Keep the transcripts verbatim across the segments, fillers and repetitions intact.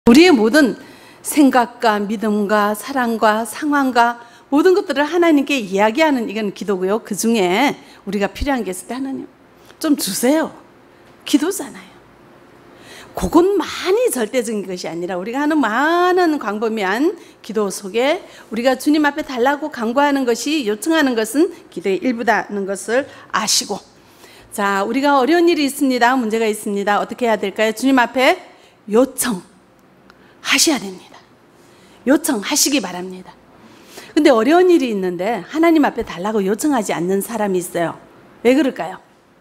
우리의 모든 생각과 믿음과 사랑과 상황과 모든 것들을 하나님께 이야기하는 이건 기도고요. 그 중에 우리가 필요한 게 있을 때 하나님 좀 주세요. 기도잖아요. 그건 많이 절대적인 것이 아니라 우리가 하는 많은 광범위한 기도 속에 우리가 주님 앞에 달라고 간구하는 것이, 요청하는 것은 기도의 일부다는 것을 아시고, 자, 우리가 어려운 일이 있습니다. 문제가 있습니다. 어떻게 해야 될까요? 주님 앞에 요청하셔야 됩니다. 요청하시기 바랍니다. 근데 어려운 일이 있는데 하나님 앞에 달라고 요청하지 않는 사람이 있어요. 왜 그럴까요?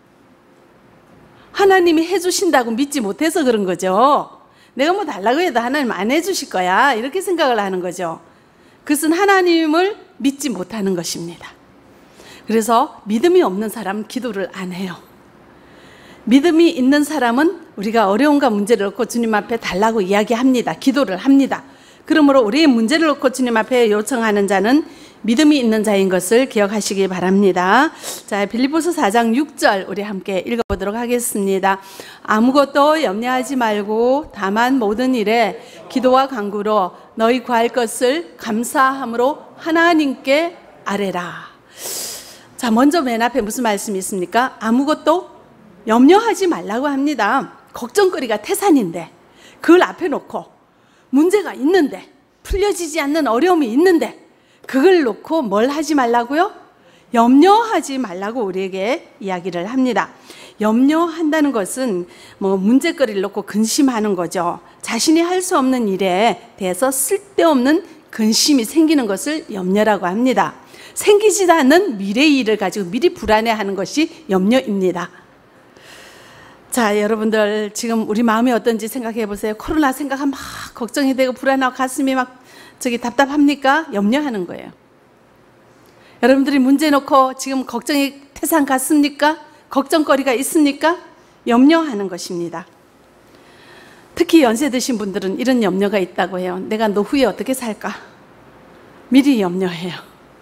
하나님이 해주신다고 믿지 못해서 그런 거죠. 내가 뭐 달라고 해도 하나님 안 해주실 거야, 이렇게 생각을 하는 거죠. 그것은 하나님을 믿지 못하는 것입니다. 그래서 믿음이 없는 사람은 기도를 안 해요. 믿음이 있는 사람은 우리가 어려움과 문제를 놓고 주님 앞에 달라고 이야기합니다. 기도를 합니다. 그러므로 우리의 문제를 놓고 주님 앞에 요청하는 자는 믿음이 있는 자인 것을 기억하시기 바랍니다. 자, 빌립보서 사 장 육 절 우리 함께 읽어보도록 하겠습니다. 아무것도 염려하지 말고 다만 모든 일에 기도와 간구로 너희 구할 것을 감사함으로 하나님께 아뢰라. 자, 먼저 맨 앞에 무슨 말씀이 있습니까? 아무것도 염려하지 말라고 합니다. 걱정거리가 태산인데, 그걸 앞에 놓고 문제가 있는데, 풀려지지 않는 어려움이 있는데 그걸 놓고 뭘 하지 말라고요? 염려하지 말라고 우리에게 이야기를 합니다. 염려한다는 것은 뭐 문제거리를 놓고 근심하는 거죠. 자신이 할 수 없는 일에 대해서 쓸데없는 근심이 생기는 것을 염려라고 합니다. 생기지도 않는 미래의 일을 가지고 미리 불안해하는 것이 염려입니다. 자, 여러분들 지금 우리 마음이 어떤지 생각해 보세요. 코로나 생각하면 막 걱정이 되고 불안하고 가슴이 막 저기 답답합니까? 염려하는 거예요. 여러분들이 문제 놓고 지금 걱정이 태산 같습니까? 걱정거리가 있습니까? 염려하는 것입니다. 특히 연세 드신 분들은 이런 염려가 있다고 해요. 내가 노후에 어떻게 살까? 미리 염려해요.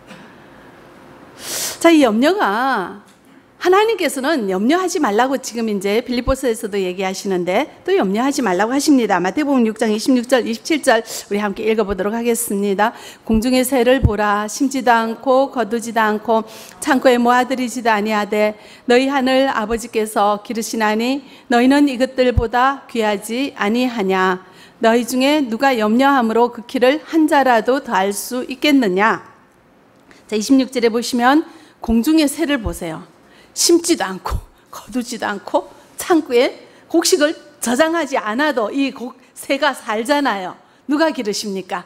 자, 이 염려가 하나님께서는 염려하지 말라고 지금 이제 빌립보서에서도 얘기하시는데 또 염려하지 말라고 하십니다. 마태복음 육 장 이십육 절 이십칠 절 우리 함께 읽어보도록 하겠습니다. 공중의 새를 보라. 심지도 않고 거두지도 않고 창고에 모아들이지도 아니하되 너희 하늘 아버지께서 기르시나니 너희는 이것들보다 귀하지 아니하냐. 너희 중에 누가 염려함으로 그 키를 한 자라도 더할 수 있겠느냐. 자, 이십육 절에 보시면 공중의 새를 보세요. 심지도 않고 거두지도 않고 창고에 곡식을 저장하지 않아도 이 새가 살잖아요. 누가 기르십니까?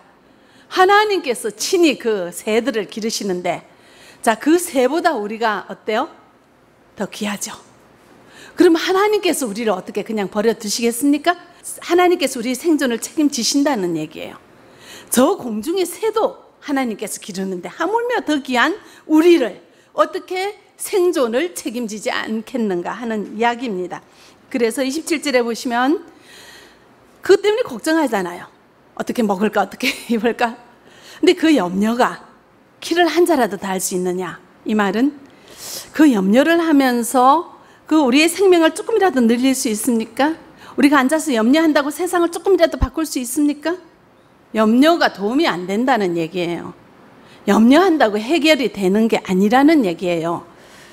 하나님께서 친히 그 새들을 기르시는데, 자, 그 새보다 우리가 어때요? 더 귀하죠. 그럼 하나님께서 우리를 어떻게 그냥 버려 두시겠습니까? 하나님께서 우리 생존을 책임지신다는 얘기예요. 저 공중의 새도 하나님께서 기르는데 하물며 더 귀한 우리를 어떻게 생존을 책임지지 않겠는가 하는 이야기입니다. 그래서 이십칠 절에 보시면 그것 때문에 걱정하잖아요. 어떻게 먹을까, 어떻게 입을까. 근데 그 염려가 키를 한 자라도 다 할 수 있느냐. 이 말은 그 염려를 하면서 그 우리의 생명을 조금이라도 늘릴 수 있습니까? 우리가 앉아서 염려한다고 세상을 조금이라도 바꿀 수 있습니까? 염려가 도움이 안 된다는 얘기예요. 염려한다고 해결이 되는 게 아니라는 얘기예요.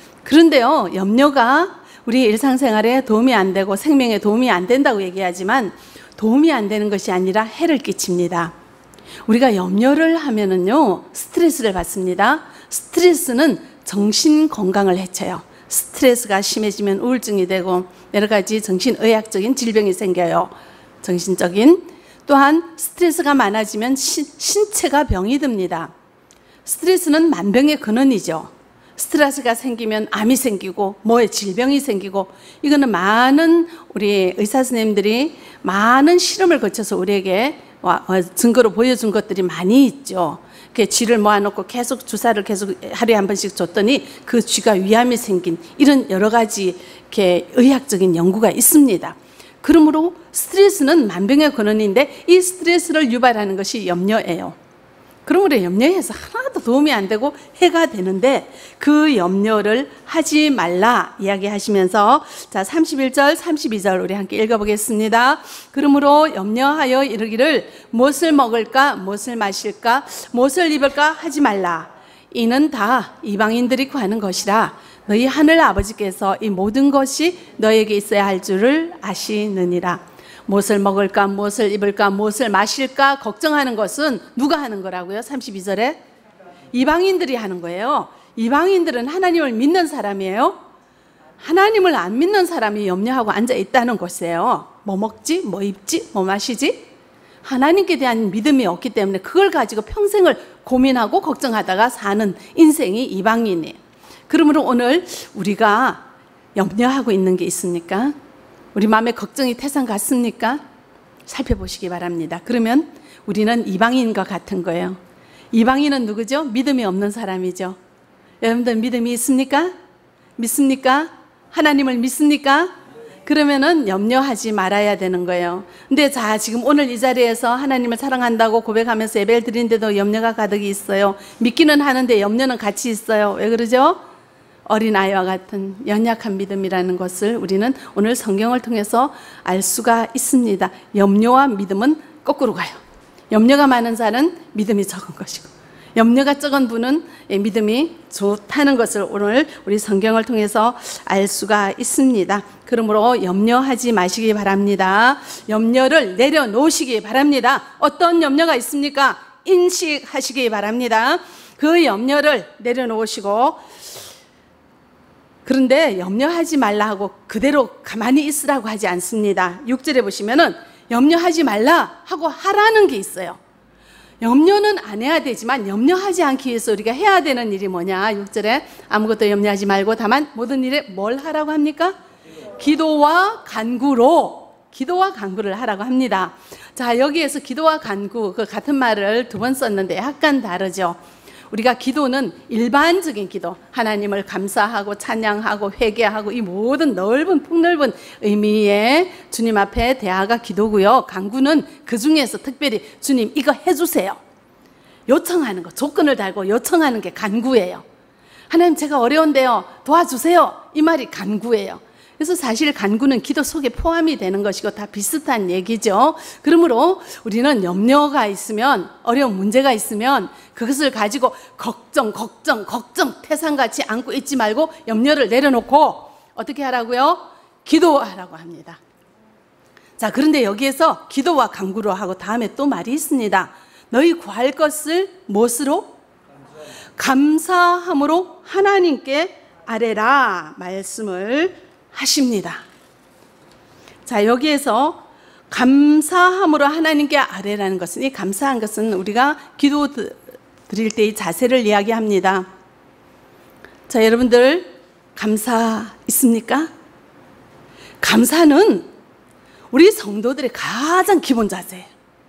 그런데요, 염려가 우리 일상생활에 도움이 안 되고 생명에 도움이 안 된다고 얘기하지만 도움이 안 되는 것이 아니라 해를 끼칩니다. 우리가 염려를 하면은요, 스트레스를 받습니다. 스트레스는 정신 건강을 해쳐요. 스트레스가 심해지면 우울증이 되고 여러 가지 정신의학적인 질병이 생겨요. 정신적인. 또한 스트레스가 많아지면 신, 신체가 병이 듭니다. 스트레스는 만병의 근원이죠. 스트레스가 생기면 암이 생기고 뭐에 질병이 생기고, 이거는 많은 우리 의사 선생님들이 많은 실험을 거쳐서 우리에게 증거로 보여준 것들이 많이 있죠. 쥐를 모아놓고 계속 주사를 계속 하루에 한 번씩 줬더니 그 쥐가 위암이 생긴, 이런 여러 가지 이렇게 의학적인 연구가 있습니다. 그러므로 스트레스는 만병의 근원인데 이 스트레스를 유발하는 것이 염려예요. 그러므로 염려해서 하나도 아무것도 도움이 안 되고 해가 되는데 그 염려를 하지 말라 이야기하시면서 자 삼십일 절 삼십이 절 우리 함께 읽어보겠습니다. 그러므로 염려하여 이르기를 무엇을 먹을까 무엇을 마실까 무엇을 입을까 하지 말라. 이는 다 이방인들이 구하는 것이라. 너희 하늘 아버지께서 이 모든 것이 너에게 있어야 할 줄을 아시느니라. 무엇을 먹을까 무엇을 입을까 무엇을 마실까 걱정하는 것은 누가 하는 거라고요? 삼십이 절에 이방인들이 하는 거예요. 이방인들은 하나님을 믿는 사람이에요. 하나님을 안 믿는 사람이 염려하고 앉아 있다는 것이에요. 뭐 먹지 뭐 입지 뭐 마시지 하나님께 대한 믿음이 없기 때문에 그걸 가지고 평생을 고민하고 걱정하다가 사는 인생이 이방인이에요. 그러므로 오늘 우리가 염려하고 있는 게 있습니까? 우리 마음에 걱정이 태산 같습니까? 살펴보시기 바랍니다. 그러면 우리는 이방인과 같은 거예요. 이방인은 누구죠? 믿음이 없는 사람이죠. 여러분들 믿음이 있습니까? 믿습니까? 하나님을 믿습니까? 그러면은 염려하지 말아야 되는 거예요. 근데 자 지금 오늘 이 자리에서 하나님을 사랑한다고 고백하면서 예배를 드리는데도 염려가 가득히 있어요. 믿기는 하는데 염려는 같이 있어요. 왜 그러죠? 어린아이와 같은 연약한 믿음이라는 것을 우리는 오늘 성경을 통해서 알 수가 있습니다. 염려와 믿음은 거꾸로 가요. 염려가 많은 자는 믿음이 적은 것이고 염려가 적은 분은 믿음이 좋다는 것을 오늘 우리 성경을 통해서 알 수가 있습니다. 그러므로 염려하지 마시기 바랍니다. 염려를 내려놓으시기 바랍니다. 어떤 염려가 있습니까? 인식하시기 바랍니다. 그 염려를 내려놓으시고 그런데 염려하지 말라 하고 그대로 가만히 있으라고 하지 않습니다. 육 절에 보시면은 염려하지 말라 하고 하라는 게 있어요. 염려는 안 해야 되지만 염려하지 않기 위해서 우리가 해야 되는 일이 뭐냐? 육 절에 아무것도 염려하지 말고 다만 모든 일에 뭘 하라고 합니까? 기도와 간구로 기도와 간구를 하라고 합니다. 자 여기에서 기도와 간구 그 같은 말을 두 번 썼는데 약간 다르죠. 우리가 기도는 일반적인 기도, 하나님을 감사하고 찬양하고 회개하고 이 모든 넓은 폭넓은 의미의 주님 앞에 대화가 기도고요. 간구는 그 중에서 특별히 주님 이거 해주세요. 요청하는 거, 조건을 달고 요청하는 게 간구예요. 하나님 제가 어려운데요. 도와주세요. 이 말이 간구예요. 그래서 사실 간구는 기도 속에 포함이 되는 것이고 다 비슷한 얘기죠. 그러므로 우리는 염려가 있으면 어려운 문제가 있으면 그것을 가지고 걱정 걱정 걱정 태산같이 안고 있지 말고 염려를 내려놓고 어떻게 하라고요? 기도하라고 합니다. 자 그런데 여기에서 기도와 간구로 하고 다음에 또 말이 있습니다. 너희 구할 것을 무엇으로? 감사함으로 하나님께 아뢰라 말씀을 하십니다. 자 여기에서 감사함으로 하나님께 아뢰라는 것은 이 감사한 것은 우리가 기도 드릴 때의 자세를 이야기합니다. 자 여러분들 감사 있습니까? 감사는 우리 성도들의 가장 기본 자세예요.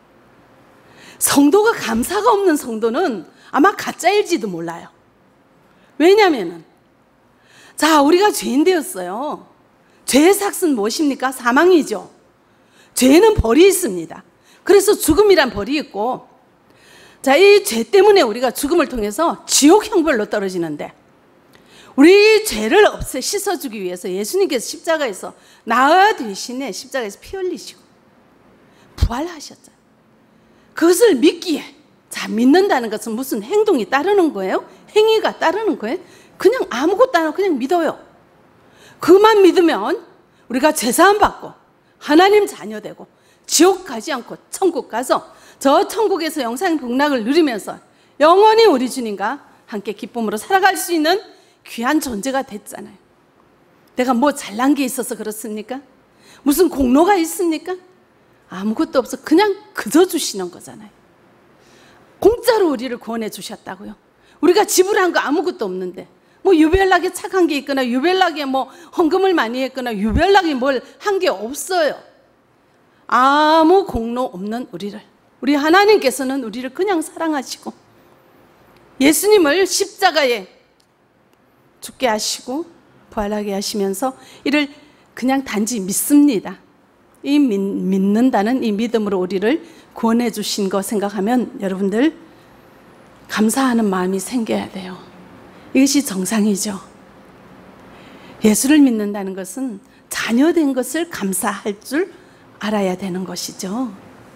성도가 감사가 없는 성도는 아마 가짜일지도 몰라요. 왜냐하면 자 우리가 죄인 되었어요. 죄의 삭은 무엇입니까? 사망이죠. 죄는 벌이 있습니다. 그래서 죽음이란 벌이 있고 자, 이 죄 때문에 우리가 죽음을 통해서 지옥 형벌로 떨어지는데 우리 죄를 없애 씻어주기 위해서 예수님께서 십자가에서 나 대신에 십자가에서 피 흘리시고 부활하셨잖아요. 그것을 믿기에 자 믿는다는 것은 무슨 행동이 따르는 거예요? 행위가 따르는 거예요? 그냥 아무것도 안 하고 그냥 믿어요. 그만 믿으면 우리가 죄사함 받고 하나님 자녀 되고 지옥 가지 않고 천국 가서 저 천국에서 영생 복락을 누리면서 영원히 우리 주님과 함께 기쁨으로 살아갈 수 있는 귀한 존재가 됐잖아요. 내가 뭐 잘난 게 있어서 그렇습니까? 무슨 공로가 있습니까? 아무것도 없어. 그냥 그저 주시는 거잖아요. 공짜로 우리를 구원해 주셨다고요. 우리가 지불한 거 아무것도 없는데 뭐 유별나게 착한 게 있거나 유별나게 뭐 헌금을 많이 했거나 유별나게 뭘 한 게 없어요. 아무 공로 없는 우리를 우리 하나님께서는 우리를 그냥 사랑하시고 예수님을 십자가에 죽게 하시고 부활하게 하시면서 이를 그냥 단지 믿습니다. 이 믿, 믿는다는 이 믿음으로 우리를 구원해 주신 거 생각하면 여러분들 감사하는 마음이 생겨야 돼요. 이것이 정상이죠. 예수를 믿는다는 것은 자녀된 것을 감사할 줄 알아야 되는 것이죠.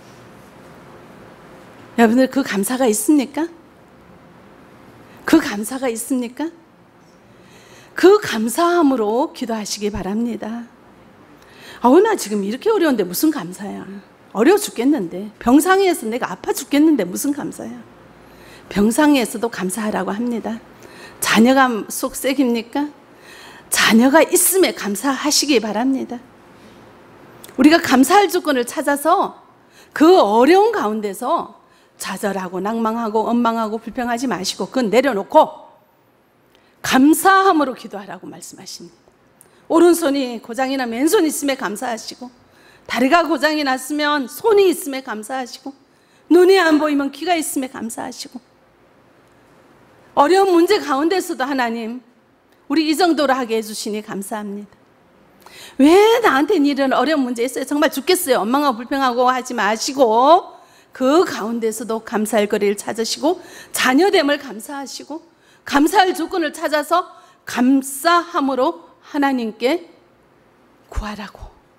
여러분들 그 감사가 있습니까? 그 감사가 있습니까? 그 감사함으로 기도하시기 바랍니다. 아우, 나 지금 이렇게 어려운데 무슨 감사야. 어려워 죽겠는데, 병상에서 내가 아파 죽겠는데 무슨 감사야. 병상에서도 감사하라고 합니다. 자녀가 속색입니까? 자녀가 있음에 감사하시기 바랍니다. 우리가 감사할 조건을 찾아서 그 어려운 가운데서 좌절하고 낭망하고 원망하고 불평하지 마시고 그건 내려놓고 감사함으로 기도하라고 말씀하십니다. 오른손이 고장이나 맨손이 있음에 감사하시고, 다리가 고장이 났으면 손이 있음에 감사하시고, 눈이 안 보이면 귀가 있음에 감사하시고, 어려운 문제 가운데서도 하나님 우리 이 정도로 하게 해주시니 감사합니다. 왜 나한테는 이런 어려운 문제 있어요? 정말 죽겠어요. 원망하고 불평하고 하지 마시고 그 가운데서도 감사할 거리를 찾으시고, 자녀됨을 감사하시고, 감사할 조건을 찾아서 감사함으로 하나님께 구하라고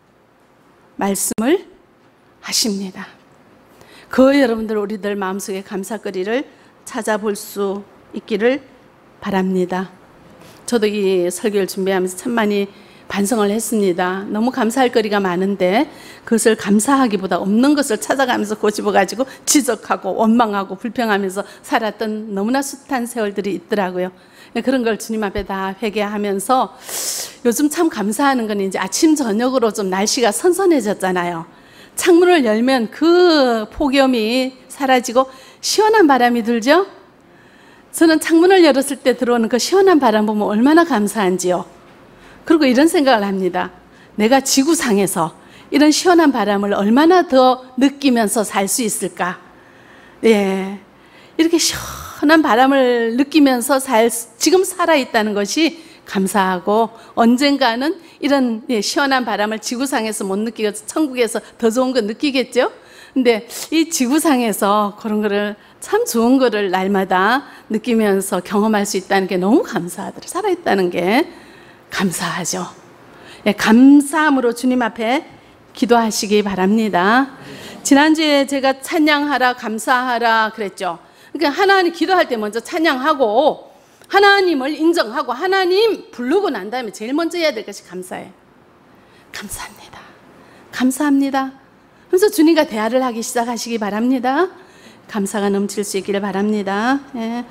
말씀을 하십니다. 그 여러분들 우리들 마음속에 감사거리를 찾아볼 수 있기를 바랍니다. 저도 이 설교를 준비하면서 참 많이 반성을 했습니다. 너무 감사할 거리가 많은데 그것을 감사하기보다 없는 것을 찾아가면서 고집어가지고 지적하고 원망하고 불평하면서 살았던 너무나 숱한 세월들이 있더라고요. 그런 걸 주님 앞에 다 회개하면서 요즘 참 감사하는 건 이제 아침 저녁으로 좀 날씨가 선선해졌잖아요. 창문을 열면 그 폭염이 사라지고 시원한 바람이 들죠? 저는 창문을 열었을 때 들어오는 그 시원한 바람 보면 얼마나 감사한지요. 그리고 이런 생각을 합니다. 내가 지구상에서 이런 시원한 바람을 얼마나 더 느끼면서 살 수 있을까? 예, 이렇게 시원한 바람을 느끼면서 살, 지금 살아있다는 것이 감사하고, 언젠가는 이런 예, 시원한 바람을 지구상에서 못 느끼고 천국에서 더 좋은 거 느끼겠죠? 근데 이 지구상에서 그런 거를 참 좋은 거를 날마다 느끼면서 경험할 수 있다는 게 너무 감사하더라고요. 살아있다는 게 감사하죠. 예, 감사함으로 주님 앞에 기도하시기 바랍니다. 지난주에 제가 찬양하라, 감사하라 그랬죠. 그러니까 하나님 기도할 때 먼저 찬양하고 하나님을 인정하고 하나님 부르고 난 다음에 제일 먼저 해야 될 것이 감사해요. 감사합니다. 감사합니다. 그래서 주님과 대화를 하기 시작하시기 바랍니다. 감사가 넘칠 수 있기를 바랍니다. 예.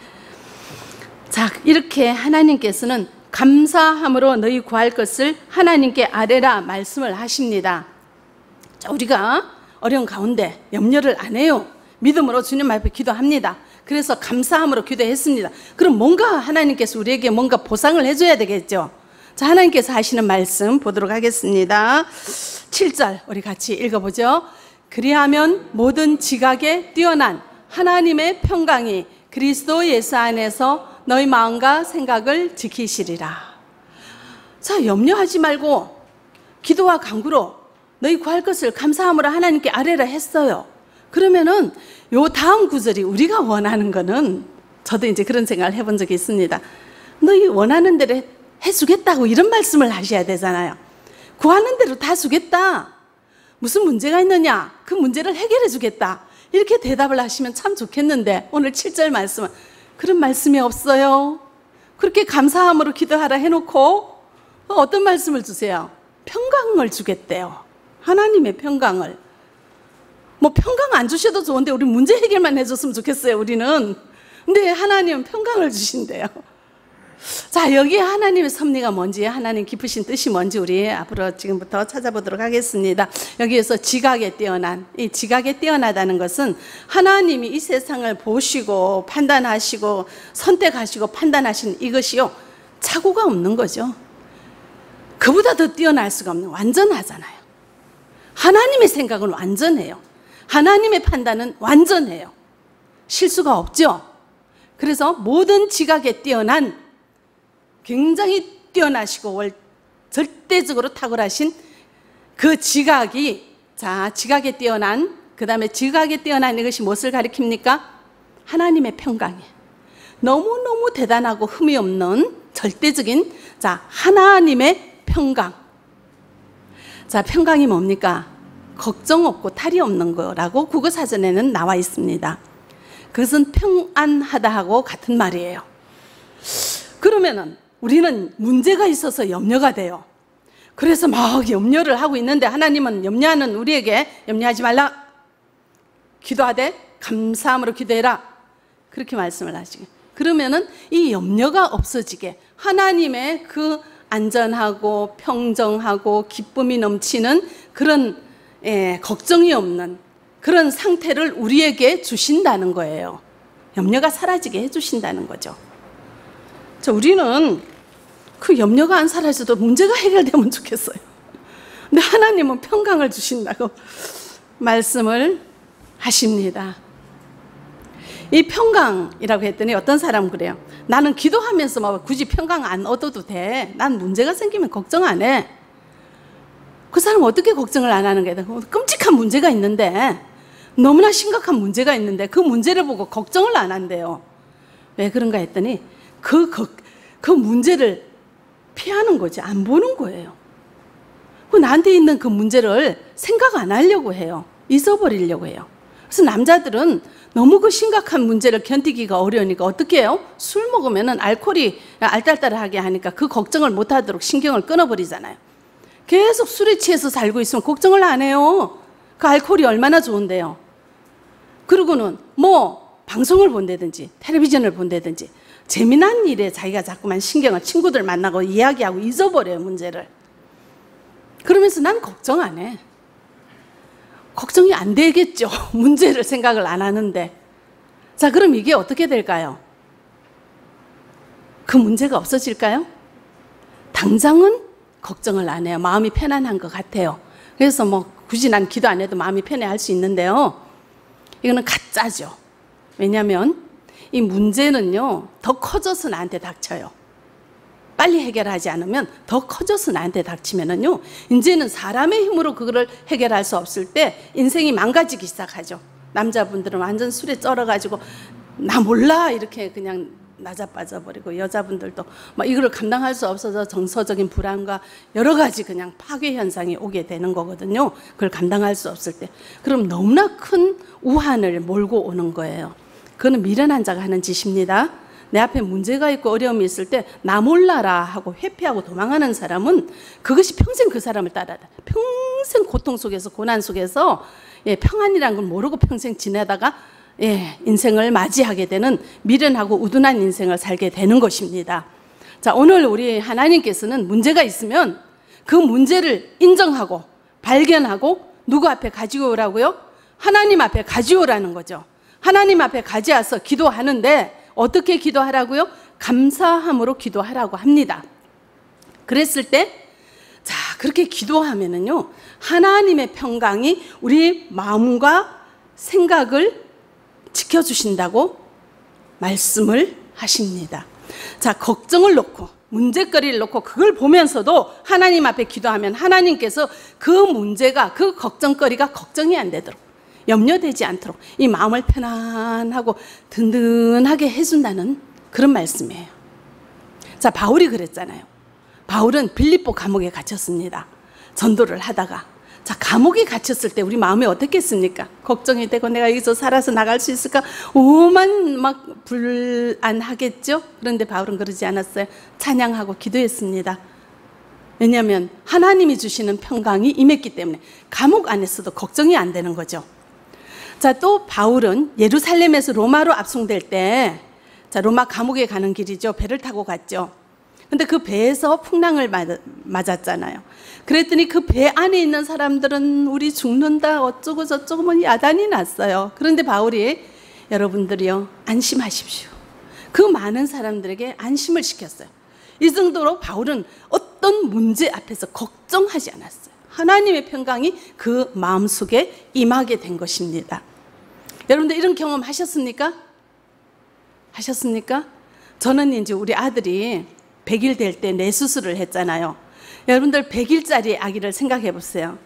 자, 이렇게 하나님께서는 감사함으로 너희 구할 것을 하나님께 아뢰라 말씀을 하십니다. 자, 우리가 어려운 가운데 염려를 안 해요. 믿음으로 주님 앞에 기도합니다. 그래서 감사함으로 기도했습니다. 그럼 뭔가 하나님께서 우리에게 뭔가 보상을 해줘야 되겠죠. 자, 하나님께서 하시는 말씀 보도록 하겠습니다. 칠 절 우리 같이 읽어보죠. 그리하면 모든 지각에 뛰어난 하나님의 평강이 그리스도 예수 안에서 너희 마음과 생각을 지키시리라. 자, 염려하지 말고 기도와 간구로 너희 구할 것을 감사함으로 하나님께 아뢰라 했어요. 그러면은 요 다음 구절이 우리가 원하는 거는, 저도 이제 그런 생각을 해본 적이 있습니다. 너희 원하는 대로 해주겠다고 이런 말씀을 하셔야 되잖아요. 구하는 대로 다 주겠다. 무슨 문제가 있느냐? 그 문제를 해결해 주겠다. 이렇게 대답을 하시면 참 좋겠는데 오늘 칠 절 말씀은 그런 말씀이 없어요. 그렇게 감사함으로 기도하라 해놓고 어떤 말씀을 주세요? 평강을 주겠대요. 하나님의 평강을. 뭐 평강 안 주셔도 좋은데 우리 문제 해결만 해줬으면 좋겠어요, 우리는. 근데 하나님은 평강을 주신대요. 자, 여기에 하나님의 섭리가 뭔지, 하나님 깊으신 뜻이 뭔지 우리 앞으로 지금부터 찾아보도록 하겠습니다. 여기에서 지각에 뛰어난, 이 지각에 뛰어나다는 것은 하나님이 이 세상을 보시고 판단하시고 선택하시고 판단하신 이것이요, 착오가 없는 거죠. 그보다 더 뛰어날 수가 없는, 완전하잖아요. 하나님의 생각은 완전해요. 하나님의 판단은 완전해요. 실수가 없죠. 그래서 모든 지각에 뛰어난, 굉장히 뛰어나시고 절대적으로 탁월하신 그 지각이, 자, 지각에 뛰어난, 그 다음에 지각에 뛰어난 이것이 무엇을 가리킵니까? 하나님의 평강이에요. 너무너무 대단하고 흠이 없는 절대적인 자 하나님의 평강. 자, 평강이 뭡니까? 걱정 없고 탈이 없는 거라고 국어사전에는 나와 있습니다. 그것은 평안하다하고 같은 말이에요. 그러면은 우리는 문제가 있어서 염려가 돼요. 그래서 막 염려를 하고 있는데 하나님은 염려하는 우리에게 염려하지 말라. 기도하되 감사함으로 기도해라. 그렇게 말씀을 하시게. 그러면은 이 염려가 없어지게 하나님의 그 안전하고 평정하고 기쁨이 넘치는 그런 예, 걱정이 없는 그런 상태를 우리에게 주신다는 거예요. 염려가 사라지게 해주신다는 거죠. 자, 우리는 그 염려가 안 사라져도 문제가 해결되면 좋겠어요. 근데 하나님은 평강을 주신다고 말씀을 하십니다. 이 평강이라고 했더니 어떤 사람은 그래요. 나는 기도하면서 막 굳이 평강 안 얻어도 돼. 난 문제가 생기면 걱정 안 해. 그 사람은 어떻게 걱정을 안 하는 거예요? 끔찍한 문제가 있는데, 너무나 심각한 문제가 있는데 그 문제를 보고 걱정을 안 한대요. 왜 그런가 했더니 그, 그, 그 문제를 피하는 거지, 안 보는 거예요. 나한테 있는 그 문제를 생각 안 하려고 해요. 잊어버리려고 해요. 그래서 남자들은 너무 그 심각한 문제를 견디기가 어려우니까 어떻게 해요? 술 먹으면 알코올이 알딸딸하게 하니까 그 걱정을 못 하도록 신경을 끊어버리잖아요. 계속 술에 취해서 살고 있으면 걱정을 안 해요. 그 알코올이 얼마나 좋은데요. 그러고는 뭐 방송을 본다든지 텔레비전을 본다든지 재미난 일에 자기가 자꾸만 신경을, 친구들 만나고 이야기하고 잊어버려요, 문제를. 그러면서 난 걱정 안 해. 걱정이 안 되겠죠. 문제를 생각을 안 하는데. 자, 그럼 이게 어떻게 될까요? 그 문제가 없어질까요? 당장은 걱정을 안 해요. 마음이 편안한 것 같아요. 그래서 뭐 굳이 난 기도 안 해도 마음이 편해할 수 있는데요. 이거는 가짜죠. 왜냐하면 이 문제는요, 더 커져서 나한테 닥쳐요. 빨리 해결하지 않으면 더 커져서 나한테 닥치면은요, 이제는 사람의 힘으로 그거를 해결할 수 없을 때 인생이 망가지기 시작하죠. 남자분들은 완전 술에 쩔어가지고 나 몰라 이렇게 그냥 나자빠져 버리고, 여자분들도 막 이걸 감당할 수 없어서 정서적인 불안과 여러 가지 그냥 파괴 현상이 오게 되는 거거든요. 그걸 감당할 수 없을 때. 그럼 너무나 큰 우환을 몰고 오는 거예요. 그거는 미련한 자가 하는 짓입니다. 내 앞에 문제가 있고 어려움이 있을 때 나 몰라라 하고 회피하고 도망하는 사람은 그것이 평생 그 사람을 따라다. 평생 고통 속에서, 고난 속에서 예, 평안이란 걸 모르고 평생 지내다가 예, 인생을 맞이하게 되는 미련하고 우둔한 인생을 살게 되는 것입니다. 자, 오늘 우리 하나님께서는 문제가 있으면 그 문제를 인정하고 발견하고 누구 앞에 가지고 오라고요? 하나님 앞에 가지오라는 거죠. 하나님 앞에 가져와서 기도하는데 어떻게 기도하라고요? 감사함으로 기도하라고 합니다. 그랬을 때, 자, 그렇게 기도하면은요, 하나님의 평강이 우리 마음과 생각을 지켜주신다고 말씀을 하십니다. 자, 걱정을 놓고, 문제거리를 놓고 그걸 보면서도 하나님 앞에 기도하면 하나님께서 그 문제가, 그 걱정거리가 걱정이 안 되도록, 염려되지 않도록 이 마음을 편안하고 든든하게 해준다는 그런 말씀이에요. 자, 바울이 그랬잖아요. 바울은 빌립보 감옥에 gat혔습니다. 전도를 하다가. 자, 감옥에 갇혔을 때 우리 마음이 어떻겠습니까? 걱정이 되고 내가 여기서 살아서 나갈 수 있을까? 오만 막 불안하겠죠? 그런데 바울은 그러지 않았어요. 찬양하고 기도했습니다. 왜냐하면 하나님이 주시는 평강이 임했기 때문에 감옥 안에서도 걱정이 안 되는 거죠. 자, 또 바울은 예루살렘에서 로마로 압송될 때, 자, 로마 감옥에 가는 길이죠. 배를 타고 갔죠. 근데 그 배에서 풍랑을 맞았잖아요. 그랬더니 그 배 안에 있는 사람들은 우리 죽는다 어쩌고 저쩌고 뭐 야단이 났어요. 그런데 바울이 여러분들이요, 안심하십시오. 그 많은 사람들에게 안심을 시켰어요. 이 정도로 바울은 어떤 문제 앞에서 걱정하지 않았어요. 하나님의 평강이 그 마음속에 임하게 된 것입니다. 여러분들 이런 경험 하셨습니까? 하셨습니까? 저는 이제 우리 아들이 백 일 될 때 뇌 수술을 했잖아요. 여러분들 백 일짜리 아기를 생각해 보세요.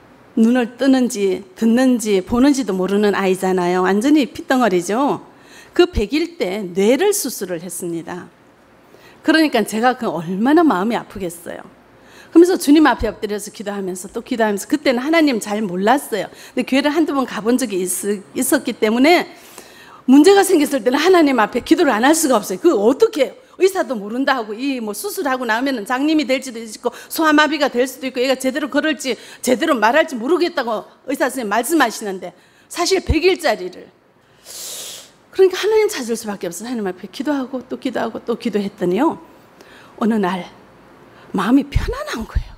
눈을 뜨는지 듣는지 보는지도 모르는 아이잖아요. 완전히 핏덩어리죠. 그 백 일 때 뇌를 수술을 했습니다. 그러니까 제가 그 얼마나 마음이 아프겠어요. 그러면서 주님 앞에 엎드려서 기도하면서 또 기도하면서, 그때는 하나님 잘 몰랐어요. 근데 교회를 한두 번 가본 적이 있, 있었기 때문에 문제가 생겼을 때는 하나님 앞에 기도를 안 할 수가 없어요. 그거 어떻게 해요? 의사도 모른다 하고, 이 뭐 수술하고 나면은 장님이 될지도 있고 소아마비가 될 수도 있고 얘가 제대로 걸을지 제대로 말할지 모르겠다고 의사 선생님 말씀하시는데, 사실 백 일짜리를. 그러니까 하나님 찾을 수밖에 없어요. 하나님 앞에 기도하고 또 기도하고 또 기도했더니요, 어느 날 마음이 편안한 거예요.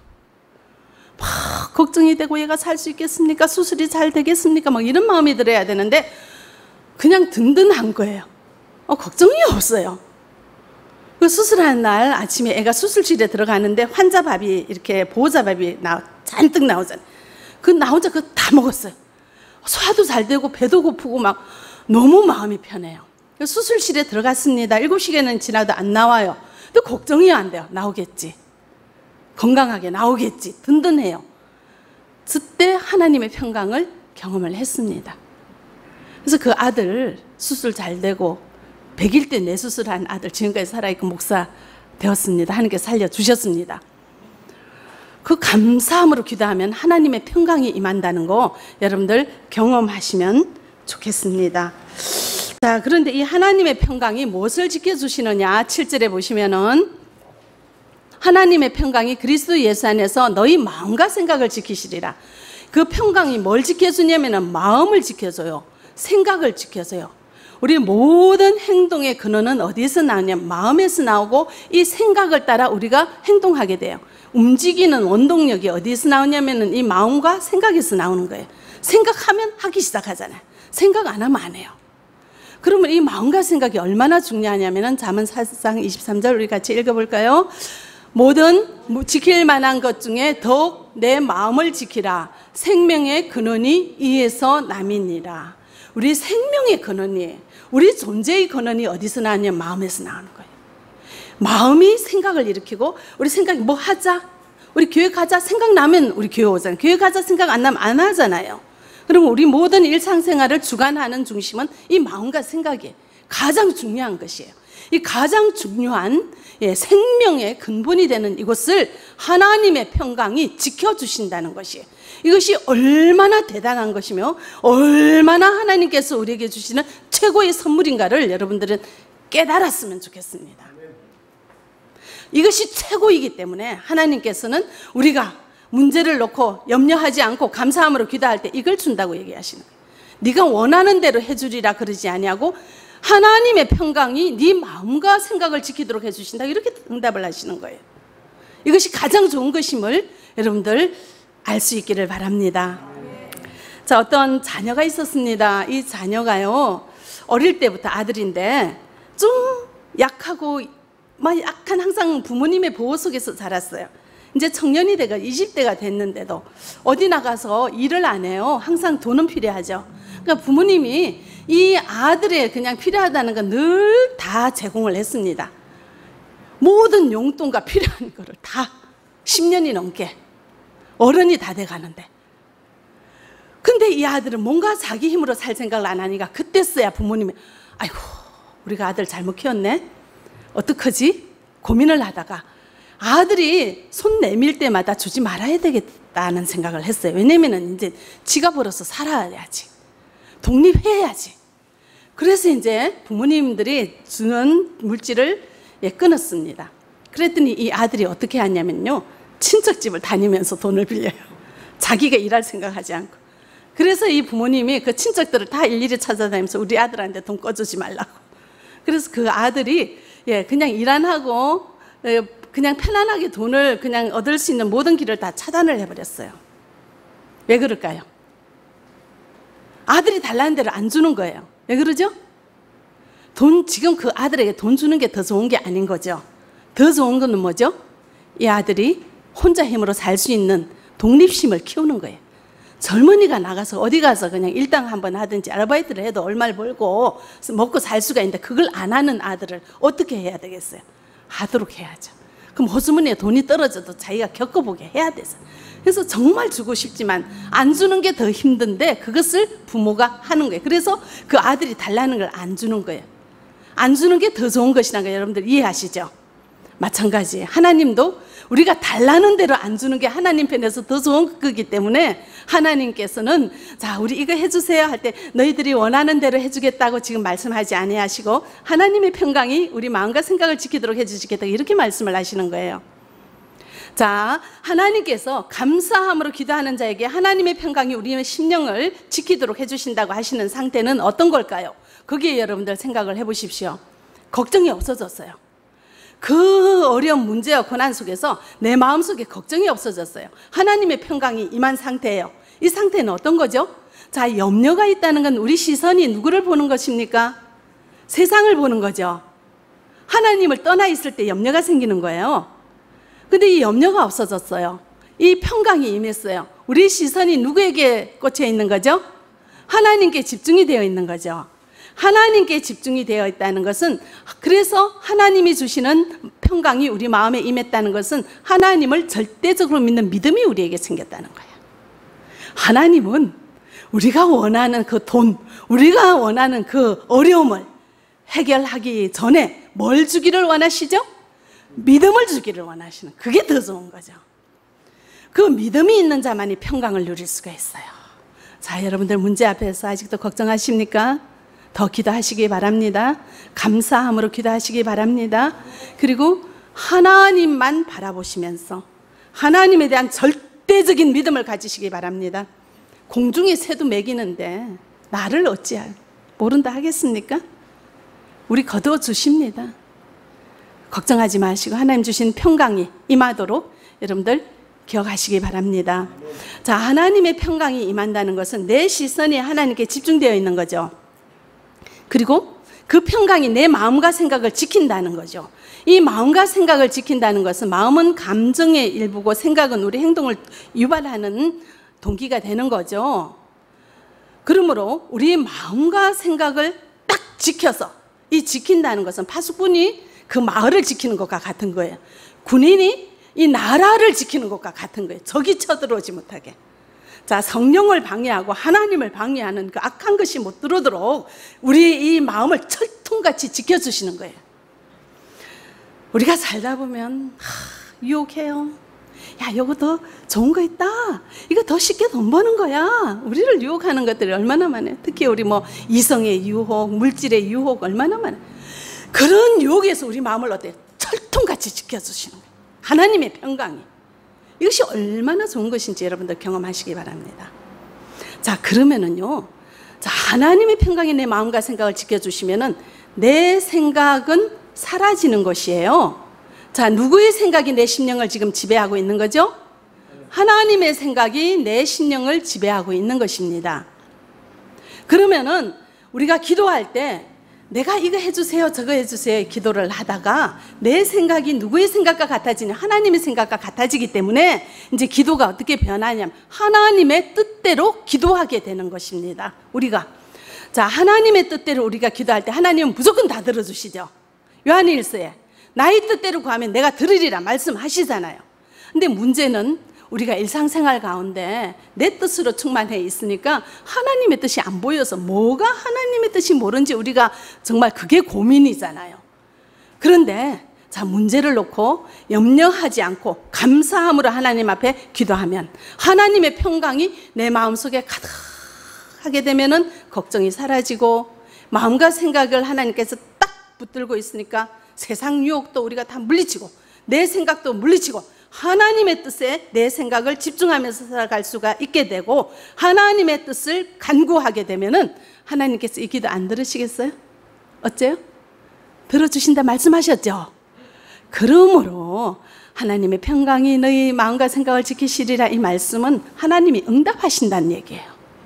막 걱정이 되고, 얘가 살 수 있겠습니까? 수술이 잘 되겠습니까? 막 이런 마음이 들어야 되는데 그냥 든든한 거예요. 어, 걱정이 없어요. 그 수술하는 날 아침에 애가 수술실에 들어가는데 환자 밥이 이렇게 보호자 밥이 나, 잔뜩 나오잖아요. 그 나 혼자 그거 다 먹었어요. 소화도 잘 되고 배도 고프고 막 너무 마음이 편해요. 수술실에 들어갔습니다. 일곱 시간은 지나도 안 나와요. 근데 걱정이 안 돼요. 나오겠지. 건강하게 나오겠지. 든든해요. 그때 하나님의 평강을 경험을 했습니다. 그래서 그 아들 수술 잘 되고 백 일 때 뇌수술한 아들 지금까지 살아있고 목사 되었습니다. 하나님께서 살려주셨습니다. 그 감사함으로 기도하면 하나님의 평강이 임한다는 거 여러분들 경험하시면 좋겠습니다. 자, 그런데 이 하나님의 평강이 무엇을 지켜주시느냐, 칠 절에 보시면은 하나님의 평강이 그리스도 예수 안에서 너희 마음과 생각을 지키시리라. 그 평강이 뭘 지켜주냐면은 마음을 지켜줘요. 생각을 지켜줘요. 우리 모든 행동의 근원은 어디에서 나오냐? 마음에서 나오고 이 생각을 따라 우리가 행동하게 돼요. 움직이는 원동력이 어디에서 나오냐면은 이 마음과 생각에서 나오는 거예요. 생각하면 하기 시작하잖아요. 생각 안 하면 안 해요. 그러면 이 마음과 생각이 얼마나 중요하냐면은 잠언 사 장 이십삼 절 우리 같이 읽어볼까요? 모든 지킬 만한 것 중에 더욱 내 마음을 지키라. 생명의 근원이 이에서 남이니라. 우리 생명의 근원이, 우리 존재의 근원이 어디서 나왔냐? 마음에서 나오는 거예요. 마음이 생각을 일으키고, 우리 생각이 뭐 하자, 우리 교회 가자 생각나면 우리 교회 오잖아요. 교회 가자 생각 안 나면 안 하잖아요. 그리고 우리 모든 일상생활을 주관하는 중심은 이 마음과 생각이 가장 중요한 것이에요. 이 가장 중요한 예, 생명의 근본이 되는 이것을 하나님의 평강이 지켜주신다는 것이에요. 이것이 얼마나 대단한 것이며 얼마나 하나님께서 우리에게 주시는 최고의 선물인가를 여러분들은 깨달았으면 좋겠습니다. 이것이 최고이기 때문에 하나님께서는 우리가 문제를 놓고 염려하지 않고 감사함으로 기도할 때 이걸 준다고 얘기하시는 거예요. 네가 원하는 대로 해주리라 그러지 아니하고 하나님의 평강이 네 마음과 생각을 지키도록 해주신다, 이렇게 응답을 하시는 거예요. 이것이 가장 좋은 것임을 여러분들 알 수 있기를 바랍니다. 자, 어떤 자녀가 있었습니다. 이 자녀가요, 어릴 때부터 아들인데 좀 약하고 막 약간 항상 부모님의 보호 속에서 자랐어요. 이제 청년이 돼가 이십 대가 됐는데도 어디 나가서 일을 안 해요. 항상 돈은 필요하죠. 그러니까 부모님이 이 아들의 그냥 필요하다는 건 늘 다 제공을 했습니다. 모든 용돈과 필요한 거를 다 십 년이 넘게 어른이 다 돼가는데, 근데 이 아들은 뭔가 자기 힘으로 살 생각을 안 하니까 그때서야 부모님이 아이고 우리가 아들 잘못 키웠네, 어떡하지? 고민을 하다가 아들이 손 내밀 때마다 주지 말아야 되겠다는 생각을 했어요. 왜냐면은 이제 지가 벌어서 살아야지, 독립해야지. 그래서 이제 부모님들이 주는 물질을 예, 끊었습니다. 그랬더니 이 아들이 어떻게 하냐면요, 친척집을 다니면서 돈을 빌려요. 자기가 일할 생각하지 않고. 그래서 이 부모님이 그 친척들을 다 일일이 찾아다니면서 우리 아들한테 돈 꺼주지 말라고. 그래서 그 아들이 예, 그냥 일 안 하고 예, 그냥 편안하게 돈을 그냥 얻을 수 있는 모든 길을 다 차단을 해버렸어요. 왜 그럴까요? 아들이 달라는 대로 안 주는 거예요. 왜 그러죠? 돈, 지금 그 아들에게 돈 주는 게 더 좋은 게 아닌 거죠. 더 좋은 거는 뭐죠? 이 아들이 혼자 힘으로 살 수 있는 독립심을 키우는 거예요. 젊은이가 나가서 어디 가서 그냥 일당 한번 하든지 아르바이트를 해도 얼마를 벌고 먹고 살 수가 있는데 그걸 안 하는 아들을 어떻게 해야 되겠어요? 하도록 해야죠. 그럼 호주머니에 돈이 떨어져도 자기가 겪어보게 해야 돼서. 그래서 정말 주고 싶지만 안 주는 게 더 힘든데 그것을 부모가 하는 거예요. 그래서 그 아들이 달라는 걸 안 주는 거예요. 안 주는 게 더 좋은 것이라는 거 여러분들 이해하시죠? 마찬가지 하나님도 우리가 달라는 대로 안 주는 게 하나님 편에서 더 좋은 거기 때문에 하나님께서는 자 우리 이거 해주세요 할 때 너희들이 원하는 대로 해주겠다고 지금 말씀하지 아니하시고 하나님의 평강이 우리 마음과 생각을 지키도록 해주시겠다 이렇게 말씀을 하시는 거예요. 자 하나님께서 감사함으로 기도하는 자에게 하나님의 평강이 우리의 심령을 지키도록 해주신다고 하시는 상태는 어떤 걸까요? 거기에 여러분들 생각을 해보십시오. 걱정이 없어졌어요. 그 어려운 문제와 고난 속에서 내 마음속에 걱정이 없어졌어요. 하나님의 평강이 임한 상태예요. 이 상태는 어떤 거죠? 자, 염려가 있다는 건 우리 시선이 누구를 보는 것입니까? 세상을 보는 거죠. 하나님을 떠나 있을 때 염려가 생기는 거예요. 근데 이 염려가 없어졌어요. 이 평강이 임했어요. 우리 시선이 누구에게 꽂혀 있는 거죠? 하나님께 집중이 되어 있는 거죠. 하나님께 집중이 되어 있다는 것은 그래서 하나님이 주시는 평강이 우리 마음에 임했다는 것은 하나님을 절대적으로 믿는 믿음이 우리에게 생겼다는 거예요. 하나님은 우리가 원하는 그 돈, 우리가 원하는 그 어려움을 해결하기 전에 뭘 주기를 원하시죠? 믿음을 주기를 원하시는 그게 더 좋은 거죠. 그 믿음이 있는 자만이 평강을 누릴 수가 있어요. 자, 여러분들 문제 앞에서 아직도 걱정하십니까? 더 기도하시기 바랍니다. 감사함으로 기도하시기 바랍니다. 그리고 하나님만 바라보시면서 하나님에 대한 절대적인 믿음을 가지시기 바랍니다. 공중에 새도 먹이는데 나를 어찌 모른다 하겠습니까? 우리 거두어 주십니다. 걱정하지 마시고 하나님 주신 평강이 임하도록 여러분들 기억하시기 바랍니다. 자, 하나님의 평강이 임한다는 것은 내 시선이 하나님께 집중되어 있는 거죠. 그리고 그 평강이 내 마음과 생각을 지킨다는 거죠. 이 마음과 생각을 지킨다는 것은 마음은 감정의 일부고 생각은 우리 행동을 유발하는 동기가 되는 거죠. 그러므로 우리 마음과 생각을 딱 지켜서 이 지킨다는 것은 파수꾼이 그 마을을 지키는 것과 같은 거예요. 군인이 이 나라를 지키는 것과 같은 거예요. 적이 쳐들어오지 못하게. 자, 성령을 방해하고 하나님을 방해하는 그 악한 것이 못 들어오도록 우리 이 마음을 철통같이 지켜주시는 거예요. 우리가 살다 보면 하, 유혹해요. 야, 이거 더 좋은 거 있다. 이거 더 쉽게 돈 버는 거야. 우리를 유혹하는 것들이 얼마나 많아요. 특히 우리 뭐 이성의 유혹, 물질의 유혹 얼마나 많아요. 그런 유혹에서 우리 마음을 어때요? 철통같이 지켜주시는 거예요. 하나님의 평강이. 이것이 얼마나 좋은 것인지 여러분들 경험하시기 바랍니다. 자, 그러면은요. 자, 하나님의 평강이 내 마음과 생각을 지켜주시면은 내 생각은 사라지는 것이에요. 자, 누구의 생각이 내 심령을 지금 지배하고 있는 거죠? 하나님의 생각이 내 심령을 지배하고 있는 것입니다. 그러면은 우리가 기도할 때 내가 이거 해주세요 저거 해주세요 기도를 하다가 내 생각이 누구의 생각과 같아지냐 하나님의 생각과 같아지기 때문에 이제 기도가 어떻게 변하냐면 하나님의 뜻대로 기도하게 되는 것입니다. 우리가 자 하나님의 뜻대로 우리가 기도할 때 하나님은 무조건 다 들어주시죠. 요한일서에 나의 뜻대로 구하면 내가 들으리라 말씀하시잖아요. 근데 문제는 우리가 일상생활 가운데 내 뜻으로 충만해 있으니까 하나님의 뜻이 안 보여서 뭐가 하나님의 뜻이 모른지 우리가 정말 그게 고민이잖아요. 그런데 자 문제를 놓고 염려하지 않고 감사함으로 하나님 앞에 기도하면 하나님의 평강이 내 마음속에 가득하게 되면은 걱정이 사라지고 마음과 생각을 하나님께서 딱 붙들고 있으니까 세상 유혹도 우리가 다 물리치고 내 생각도 물리치고 하나님의 뜻에 내 생각을 집중하면서 살아갈 수가 있게 되고 하나님의 뜻을 간구하게 되면은 하나님께서 이 기도 안 들으시겠어요? 어째요? 들어주신다 말씀하셨죠? 그러므로 하나님의 평강이 너희 마음과 생각을 지키시리라 이 말씀은 하나님이 응답하신다는 얘기예요.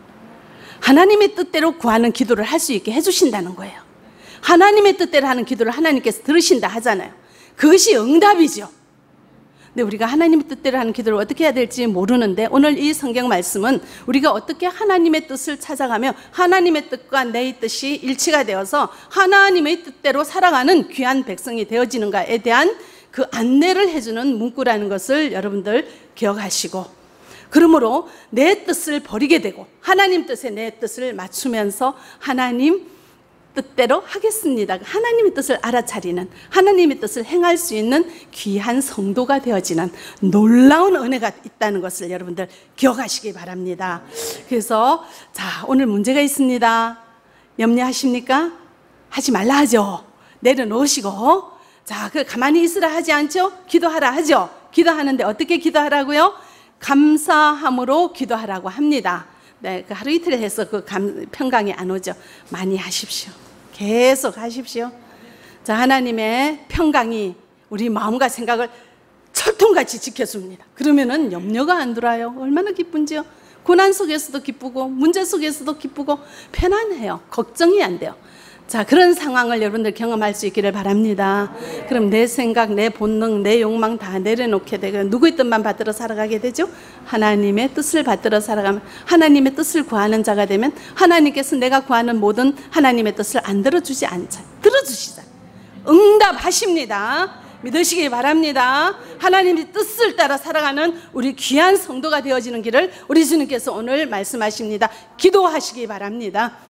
하나님의 뜻대로 구하는 기도를 할 수 있게 해주신다는 거예요. 하나님의 뜻대로 하는 기도를 하나님께서 들으신다 하잖아요. 그것이 응답이죠. 근데 우리가 하나님의 뜻대로 하는 기도를 어떻게 해야 될지 모르는데 오늘 이 성경 말씀은 우리가 어떻게 하나님의 뜻을 찾아가며 하나님의 뜻과 내 뜻이 일치가 되어서 하나님의 뜻대로 살아가는 귀한 백성이 되어지는가에 대한 그 안내를 해주는 문구라는 것을 여러분들 기억하시고 그러므로 내 뜻을 버리게 되고 하나님 뜻에 내 뜻을 맞추면서 하나님 뜻대로 하겠습니다. 하나님의 뜻을 알아차리는, 하나님의 뜻을 행할 수 있는 귀한 성도가 되어지는 놀라운 은혜가 있다는 것을 여러분들 기억하시기 바랍니다. 그래서 자, 오늘 문제가 있습니다. 염려하십니까? 하지 말라 하죠. 내려놓으시고, 자, 그 가만히 있으라 하지 않죠? 기도하라 하죠. 기도하는데 어떻게 기도하라고요? 감사함으로 기도하라고 합니다. 네, 그 하루 이틀 해서 그 감, 평강이 안 오죠. 많이 하십시오. 계속 하십시오. 자, 하나님의 평강이 우리 마음과 생각을 철통같이 지켜줍니다. 그러면은 염려가 안 들어요. 얼마나 기쁜지요. 고난 속에서도 기쁘고 문제 속에서도 기쁘고 편안해요. 걱정이 안 돼요. 자, 그런 상황을 여러분들 경험할 수 있기를 바랍니다. 그럼 내 생각, 내 본능, 내 욕망 다 내려놓게 되고 누구의 뜻만 받들어 살아가게 되죠? 하나님의 뜻을 받들어 살아가면, 하나님의 뜻을 구하는 자가 되면 하나님께서 내가 구하는 모든 하나님의 뜻을 안 들어주지 않죠. 들어주시잖아요. 응답하십니다. 믿으시기 바랍니다. 하나님의 뜻을 따라 살아가는 우리 귀한 성도가 되어지는 길을 우리 주님께서 오늘 말씀하십니다. 기도하시기 바랍니다.